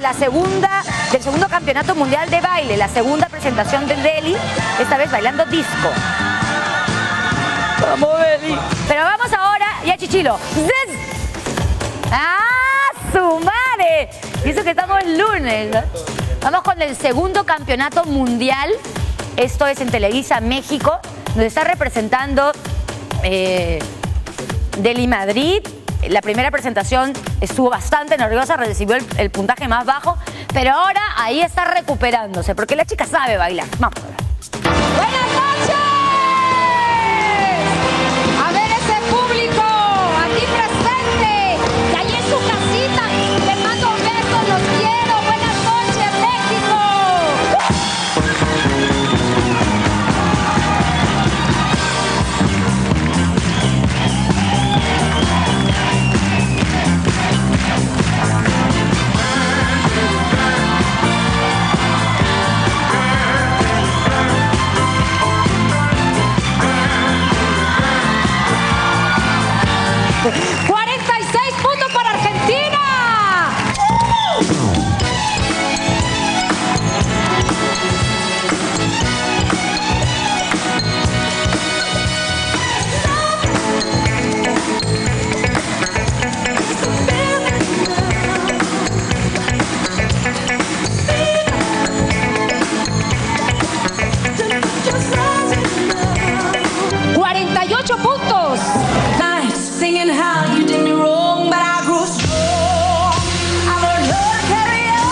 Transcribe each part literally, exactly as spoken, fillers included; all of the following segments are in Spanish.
la segunda, del segundo campeonato mundial de baile, la segunda presentación del Delhi, esta vez bailando disco. Vamos, Delhi. Pero vamos ahora, ya Chichilo. ¡Zz! ¡Ah, su madre! Y eso que estamos lunes, ¿no? Vamos con el segundo campeonato mundial. Esto es en Televisa, México, donde está representando eh, Delhi Madrid. La primera presentación estuvo bastante nerviosa, recibió el, el puntaje más bajo, pero ahora ahí está recuperándose, porque la chica sabe bailar. Vamos a ver. ¡Buenas noches! A ver ese público aquí presente, y allí en su casita, les mando besos, los quiero. Buenas noches, México. cuarenta y seis puntos para Argentina. cuarenta y ocho puntos. Singing how you did me wrong, but I grew strong. I learned how to carry on.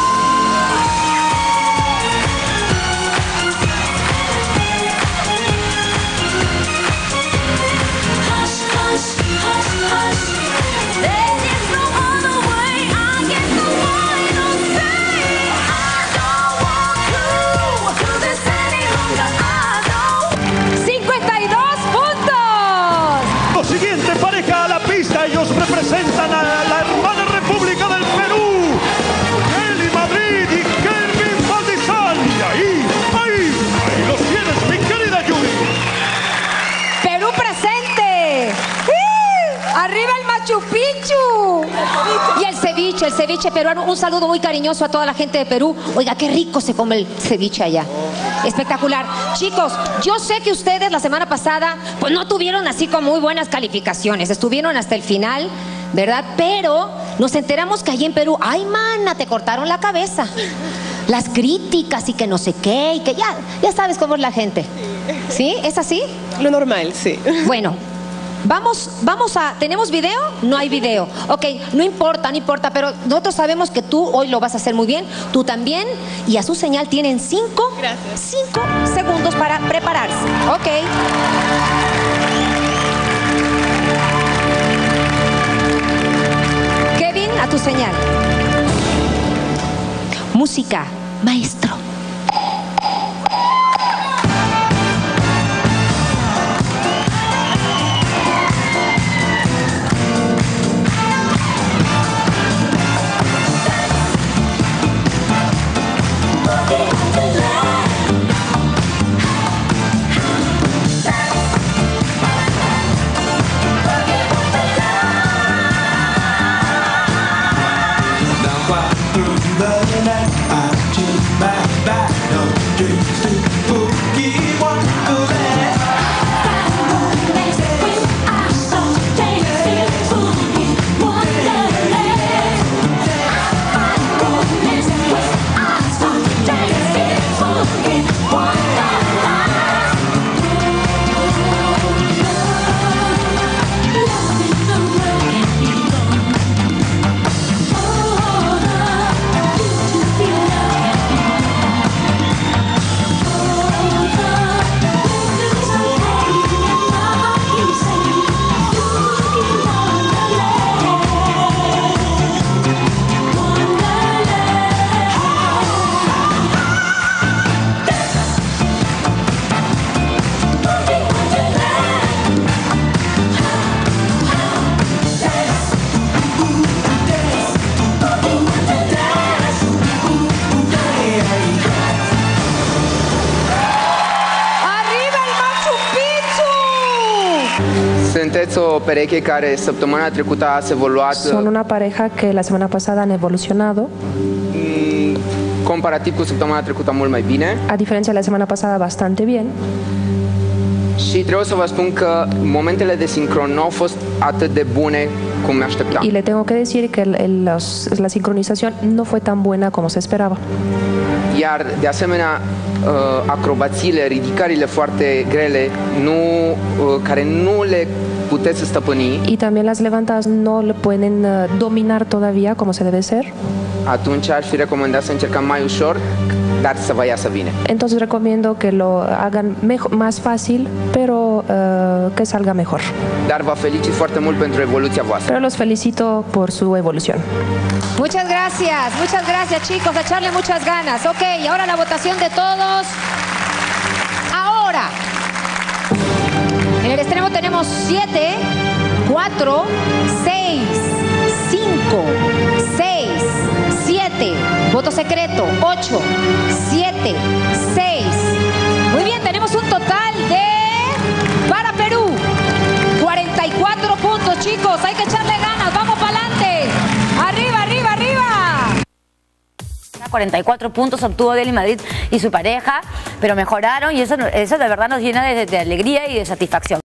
Hush, hush, hush, hush. There is no other way. I get the final say. I don't want to do this any longer. I don't. cincuenta y dos puntos. Lo siguiente, pareja a la pista, ellos representan a la hermana República del Perú, Delhi Madrid y Kevin Valdizán. Y ahí, ahí, ahí los tienes, mi querida Yuri. Perú presente. ¡Uh! Arriba el Machu Picchu. Y el ceviche, el ceviche peruano. Un saludo muy cariñoso a toda la gente de Perú. Oiga, qué rico se come el ceviche allá. Espectacular. Chicos, yo sé que ustedes la semana pasada pues no tuvieron así como muy buenas calificaciones. Estuvieron hasta el final, ¿verdad? Pero nos enteramos que allí en Perú, ay, mana, te cortaron la cabeza. Las críticas y que no sé qué, y que ya, ya sabes cómo es la gente. ¿Sí? ¿Es así? Lo normal, sí. Bueno, vamos, vamos a... ¿Tenemos video? No hay video. Ok, no importa, no importa, pero nosotros sabemos que tú hoy lo vas a hacer muy bien, tú también, y a su señal tienen cinco, Gracias. cinco segundos para prepararse. Ok. Kevin, a tu señal. Música, maestro. Sunteți o pereche care săptămâna trecută ați evoluat. Son una pareja que la semana pasada han evolucionado. Mm, comparativ cu săptămâna trecută mult mai bine. A diferencia de la semana pasada, bastante bien. Și trebuie să vă spun că momentele de sincron nu au fost atât de bune cum mi așteptam. Y le tengo que decir que el- el- los- la sincronización no fue tan buena como se esperaba. Iar, de asemenea, uh, acrobațiile, ridicările foarte grele, nu, uh, care nu le puteți stăpâni, Y también las levantadas no le pueden uh, dominar todavía como se debe ser. atunci aș fi recomandat să încercăm mai ușor, dar să vă iasă bine. Entonces recomiendo que lo hagan mejo- más fácil, pero uh, que salga mejor. Dar vă felicit foarte mult pentru evoluția voastră. Pero los felicito por su evolución. Muchas gracias, muchas gracias chicos, a echarle muchas ganas. Ok, y ahora la votación de todos. Ahora, en el extremo tenemos siete, cuatro, seis, cinco, seis, siete, voto secreto, ocho, siete, seis. Muy bien, tenemos un total de, para Perú, cuarenta y cuatro puntos, chicos, hay que echarle ganas, vamos para adelante. Arriba, arriba, arriba. cuarenta y cuatro puntos obtuvo Delhi Madrid y su pareja, pero mejoraron y eso, eso de verdad nos llena de, de alegría y de satisfacción.